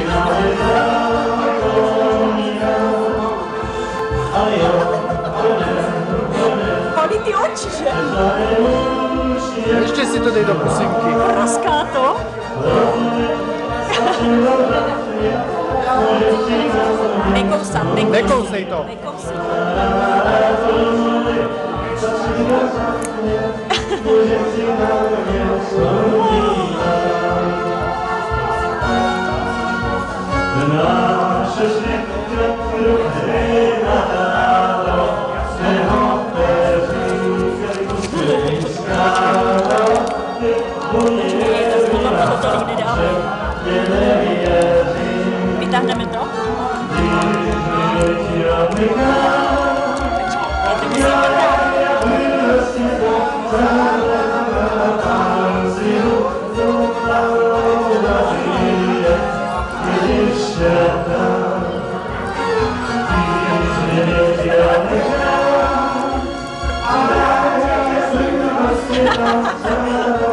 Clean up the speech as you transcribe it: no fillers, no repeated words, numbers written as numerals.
Pálí ty oči, že? Ještě si to dej do pusinky. Praská to. Nekousat, Nekousej to. Vytáhneme to? Yeah.